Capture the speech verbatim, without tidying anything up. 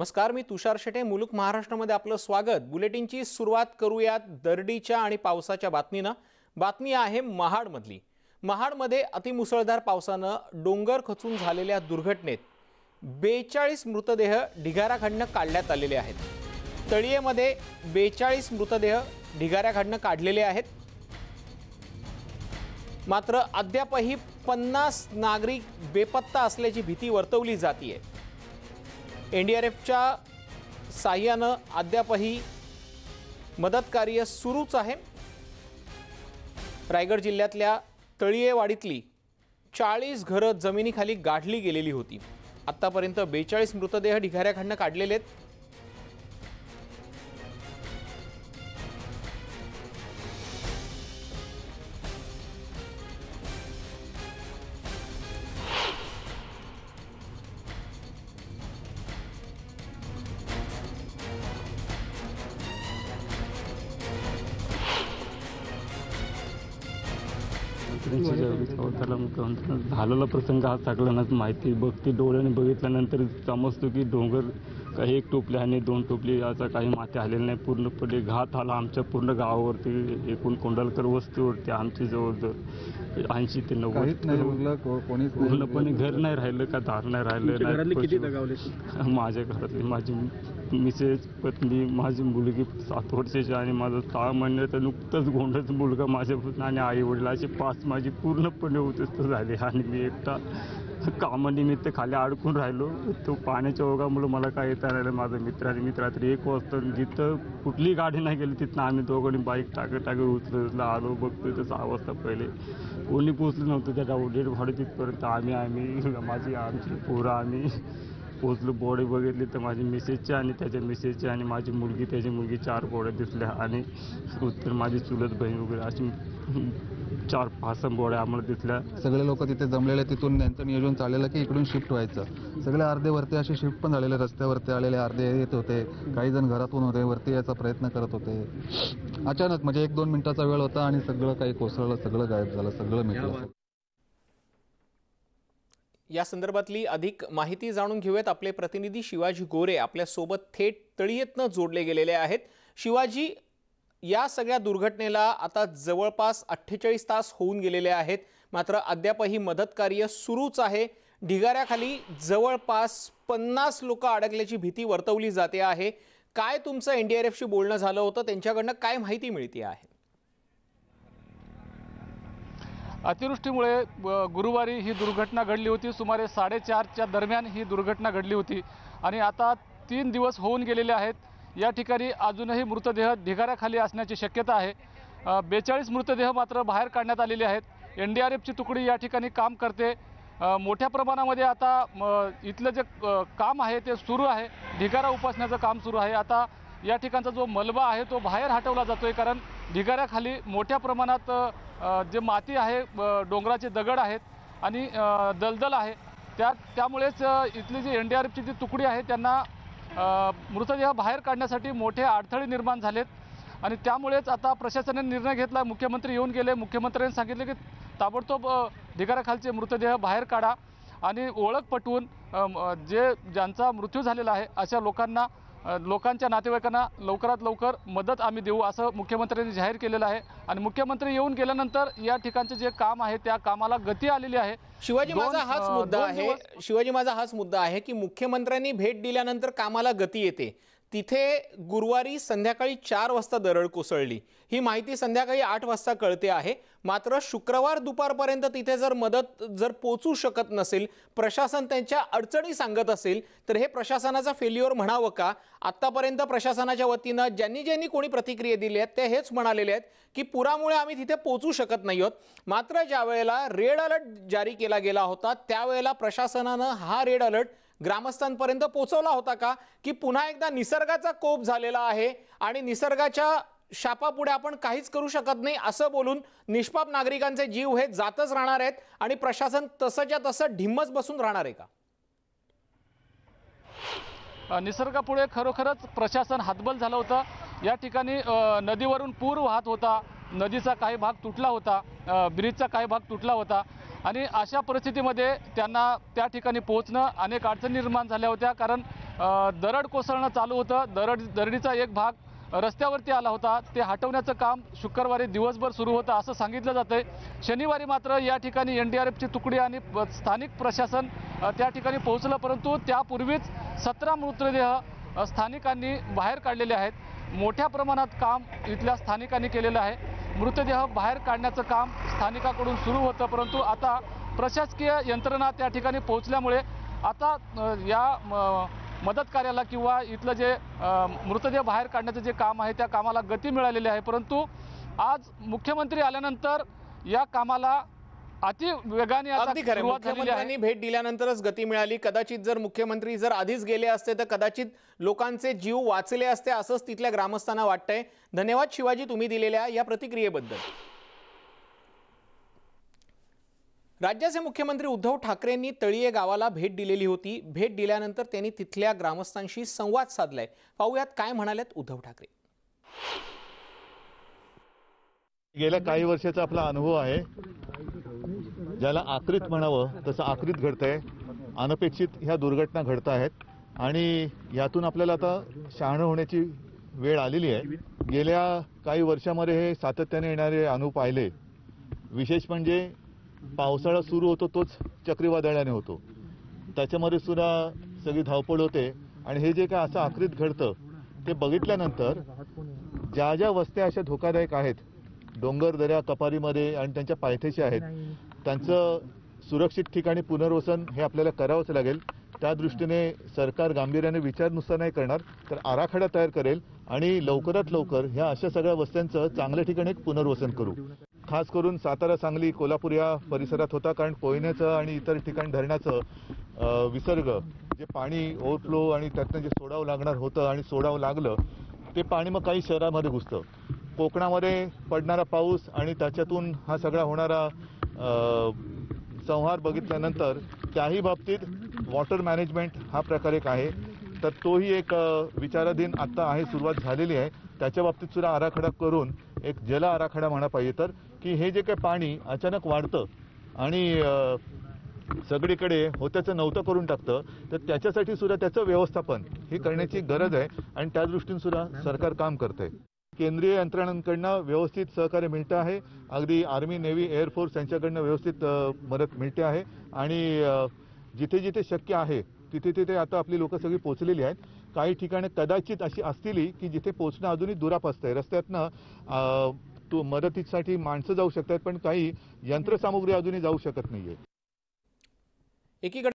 नमस्कार, मी तुषार शेटे. मुलुक महाराष्ट्रामध्ये आपलं स्वागत. बुलेटिनची सुरुवात करूयात दरडीच्या आणि पावसाच्या बातमीनं. बातमी आहे महाडमधली. महाडमध्ये अतिमुसळधार पावसानं डोंगर खचून झालेल्या दुर्घटनेत बेचाळीस मृतदेह ढिगाऱ्याखालनं काढण्यात आलेले आहेत. तळीयेमध्ये बेचाळीस मृतदेह ढिगाऱ्याखालनं काढलेले आहेत. मात्र अद्यापही पन्नास नागरिक बेपत्ता असल्याची भीती वर्तवली जाते. एनडीआरएफच्या साह्यानं अद्यापही मदत कार्य सुरूच आहे. रायगड जिल्ह्यातल्या तळीयेवाडीतली चाळीस घरं जमिनीखाली गाडली गेलेली होती. आतापर्यंत बेचाळीस मृतदेह ढिगाऱ्याखालनं काढलेले आहेत. झालेला प्रसंग हा सगळ्यांनाच माहिती. बघती डोळ्याने बघितल्यानंतर समजतो की डोंगर काही एक टोपली आणि दोन टोपली याचा काही माती आलेला नाही. पूर्णपणे घात आला आमच्या पूर्ण गावावरती. एकूण कोंडलकर वस्तीवरती आमची जवळजवळ ऐंशी ते नव्वद कोणी पूर्णपणे घर नाही राहिलं का दार नाही राहिलं. माझ्या घरातली माझी मिसेस, पत्नी, माझी मुलगी सात वर्षाची आणि माझं सहा महिन्याचा नुकतंच गोंडच मुलगा माझ्या आणि आई वडील अशी पाच माझी पूर्णपणे उद्ध्वस्त झाली. आणि मी एकटा कामानिमित्त खाली अडकून राहिलो. तो पाण्याच्या ओघामुळे मला काय येता राहिलं. माझा मित्र आणि मित्र रात्री एक वाजता जिथं कुठली गाडी नाही गेली तिथनं आम्ही दोघांनी बाईक टाकत टाकत उचल उचला आलो. बघतो तर सहा वाजता पहिले कोणी पोचलं नव्हतं. त्या डेड बॉडी तिथपर्यंत आम्ही आम्ही माझी आमची पोरं आम्ही पोचलो. बॉडी बघितली तर माझी मिसेसची आणि त्याच्या मिसेसची आणि माझी मुलगी त्याची मुलगी चार बॉड्या दिसल्या. आणि उत्तर माझी चुलत बहीण वगैरे अशी चार पाच बॉड्या आम्हाला दिसल्या. सगळे लोक तिथे जमलेले. तिथून त्यांचं नियोजन चाललेलं की इकडून शिफ्ट व्हायचं. सगळे अर्धे वरती असे शिफ्ट पण झालेले. रस्त्यावरती आलेले अर्धे येत होते. काही जण घरातून होते वरती यायचा प्रयत्न करत होते. अचानक म्हणजे एक दोन मिनिटाचा वेळ होता आणि सगळं काही कोसळलं. सगळं गायब झालं. सगळं मिटलं. या संदर्भातली अधिक माहिती जाणून घेऊयात. आपले प्रतिनिधी शिवाजी गोरे आपल्या सोबत थेट तळीयेतनं जोडले गेलेले आहेत. शिवाजी, या सगळ्या दुर्घटनेला आता जवळपास अठ्ठेचाळीस तास होऊन गेलेले आहेत. मात्र अद्यापही मदत कार्य सुरूच आहे. ढिगाऱ्याखाली जवळपास पन्नास लोक अडकल्याची भीती वर्तवली जाते आहे. काय तुमचं एनडीआरएफशी बोलणं झालं होतं? त्यांच्याकडनं काय माहिती मिळते आहे? अतिवृष्टीमुळे गुरुवारी ही दुर्घटना घडली होती. सुमारे साडेचारच्या दरम्यान ही दुर्घटना घडली होती आणि आता तीन दिवस होऊन गेलेले आहेत. या ठिकाणी अजूनही मृतदेह ढिगाऱ्याखाली असण्याची शक्यता आहे. बेचाळीस मृतदेह मात्र बाहेर काढण्यात आलेले आहेत. एन डी आर एफची तुकडी या ठिकाणी काम करते. मोठ्या प्रमाणामध्ये आता इथलं जे काम आहे ते सुरू आहे. ढिगारा उपासण्याचं काम सुरू आहे. आता या ठिकाणचा जो मलबा आहे तो बाहेर हटवला जातो आहे, कारण ढिगाऱ्याखाली मोठ्या प्रमाणात जे माती आहे, डोंगराचे दगड आहेत आणि दलदल आहे. त्या त्यामुळेच इथली जी एन डी आर एफची जी तुकडी आहे त्यांना मृतदेह बाहेर काढण्यासाठी मोठे अडथळे निर्माण झालेत. आणि त्यामुळेच आता प्रशासनाने निर्णय घेतला. मुख्यमंत्री येऊन गेले. मुख्यमंत्र्यांनी सांगितले की ताबडतोब ढिगाऱ्याखालचे मृतदेह बाहेर काढा आणि ओळख पटवून जे ज्यांचा मृत्यू झालेला आहे अशा लोकांना लोकांच्या नातेवाईकांना लवकरात लवकर मदत आम्ही देऊ असं मुख्यमंत्र्यांनी जाहीर केलेलं आहे. आणि मुख्यमंत्री येऊन गेल्यानंतर या ठिकाणचे जे काम आहे त्या कामाला गती आलेली आहे. शिवाजी, माझा हाच मुद्दा आहे शिवाजी माझा हाच मुद्दा आहे की मुख्यमंत्र्यांनी भेट दिल्यानंतर कामाला गती येते. तिथे गुरुवारी संध्याकाळी चार वाजता दरड कोसळली. ही माहिती संध्याकाळी आठ वाजता कळते आहे. मात्र शुक्रवार दुपारपर्यंत तिथे जर मदत जर पोचू शकत नसेल, प्रशासन त्यांच्या अडचणी सांगत असेल, तर हे प्रशासनाचा फेल्युअर म्हणावं का? आतापर्यंत प्रशासनाच्या वतीनं ज्यांनी ज्यांनी कोणी प्रतिक्रिया दिली आहेत ते हेच म्हणालेले आहेत की पुरामुळे आम्ही तिथे पोचू शकत नाही आहोत. मात्र ज्या वेळेला रेड अलर्ट जारी केला गेला होता त्यावेळेला प्रशासनानं हा रेड अलर्ट ग्रामस्थांपर्यंत पोहोचवला होता का? की पुन्हा एकदा निसर्गाचा कोप झालेला आहे आणि निसर्गाच्या शापापुढे आपण काहीच करू शकत नाही असं बोलून निष्पाप नागरिकांचे जीव हे जातच राहणार आहेत आणि प्रशासन तसंच्या तसं ढिम्मच बसून राहणार आहे का? निसर्गापुढे खरोखरच प्रशासन हतबल झालं होतं. या ठिकाणी नदीवरून पूर वाहत होता. नदीचा काही भाग तुटला होता. ब्रिजचा काही भाग तुटला होता आणि अशा परिस्थितीमध्ये त्यांना त्या ठिकाणी पोहोचणं अनेक अडचणी निर्माण झाल्या होत्या. कारण अ, दरड कोसळणं चालू होतं. दरड दरडीचा एक भाग रस्त्यावरती आला होता. ते हटवण्याचं काम शुक्रवारी दिवसभर सुरू होतं असं सांगितलं जातंय. शनिवारी मात्र या ठिकाणी एन डी आर एफची तुकडी आणि प- स्थानिक प्रशासन अ, त्या ठिकाणी पोहोचलं, परंतु त्यापूर्वीच सतरा मृतदेह अ, स्थानिकांनी बाहेर काढलेले आहेत. मोठ्या प्रमाणात काम इथल्या स्थानिकांनी केलेलं आहे. मृतदेह बाहेर काढण्याचं काम स्थानिकाकडून सुरू होतं, परंतु आता प्रशासकीय यंत्रणा त्या ठिकाणी पोहोचल्यामुळे आता अ, या म, मदत कार्याला किंवा इथलं जे अ, मृतदेह बाहेर काढण्याचं जे काम आहे त्या कामाला गती मिळालेली आहे. परंतु आज मुख्यमंत्री आल्यानंतर या कामाला अति वेगाने आता अगदी खरं, सुरुवात झालेली आहे. मुख्यमंत्र्यांनी भेट दिल्यानंतरच गती मिळाली. कदाचित जर मुख्यमंत्री जर आधीच गेले असते तर कदाचित लोकांचे जीव वाचले असते असंच तिथल्या ग्रामस्थांना वाटतंय. धन्यवाद शिवाजी तुम्ही दिलेल्या या प्रतिक्रियेबद्दल. राज्याचे मुख्यमंत्री उद्धव ठाकरेंनी तळीये गावाला भेट दिलेली होती. भेट दिल्यानंतर त्यांनी तिथल्या ग्रामस्थांशी संवाद साधलाय. पाहूयात काय म्हणालेत उद्धव ठाकरे. गेल्या काही वर्षाचा आपला अनुभव आहे, ज्याला आकृत म्हणावं तसं आकृत घडतंय. अनपेक्षित ह्या दुर्घटना घडत आहेत आणि यातून आपल्याला आता शहाणं होण्याची वेळ आलेली आहे. गेल्या काही वर्षामध्ये हे सातत्याने येणारे अनुभव पाहिले. विशेष म्हणजे पावसाळा सुरू होतो तोच चक्रीवादळाने होतो, त्याच्यामध्ये सुद्धा सगळी धावपळ होते. आणि हे जे काय असं आकृत घडतं ते बघितल्यानंतर ज्या ज्या वस्त्या अशा धोकादायक आहेत, डोंगर दऱ्या कपारीमध्ये आणि त्यांच्या पायथ्याशी आहेत, त्यांचं सुरक्षित ठिकाणी पुनर्वसन हे आपल्याला करावंच लागेल. त्या दृष्टीने सरकार गांभीर्याने विचार नुसता नाही करणार तर आराखडा तयार करेल आणि लवकरात लवकर ह्या अशा सगळ्या वस्त्यांचं चांगल्या ठिकाणी पुनर्वसन करू. खास करून सातारा, सांगली, कोल्हापूर या परिसरात होता, कारण पोयण्याचं आणि इतर ठिकाणी धरणाचं अ, विसर्ग जे पाणी ओव्हरफ्लो आणि त्यातनं जे सोडावं लागणार होतं आणि सोडावं लागलं ते पाणी मग काही शहरामध्ये घुसतं. कोकणामध्ये पडणारा पाऊस आणि त्याच्यातून हा सगळा होणारा अ, संहार बघितल्यानंतर त्याही बाबतीत वॉटर मॅनेजमेंट हा प्रकार एक आहे, तर तोही एक अ, विचाराधीन आत्ता आहे, सुरुवात झालेली आहे. त्याच्या बाबतीत सुद्धा आराखडा करून एक जल आराखडा म्हणा पाहिजे, तर की हे जे काही पाणी अचानक वाढतं आणि अ, सगळीकडे होत्याचं नव्हतं करून टाकतं, तर त्याच्यासाठी सुद्धा त्याचं व्यवस्थापन हे करण्याची गरज आहे आणि त्या दृष्टीने सुद्धा सरकार काम करतंय. केंद्रीय यंत्रणांकडनं व्यवस्थित सहकार्य मिळतं आहे. अगदी आर्मी, नेव्ही, एअरफोर्स यांच्याकडनं व्यवस्थित अ, मदत मिळते आहे आणि अ, जिथे जिथे शक्य आहे तिथे तिथे आता आपली लोक सगळी पोहोचलेली आहेत. काही ठिकाणी कदाचित अशी असतील की जिथे पोहोचणं अजूनही दुरापास्त आहे. रस्त्यातनं अ, तो मदतीसाठी माणसं जाऊ शकतात, पण काही यंत्रसामुग्री अजूनही जाऊ शकत नाहीये. एकीकडे